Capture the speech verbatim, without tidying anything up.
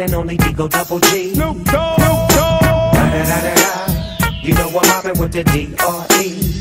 and only Digo Double G. Snoop Dogg. Da da da da da. You know I'm mobbing with the D R E.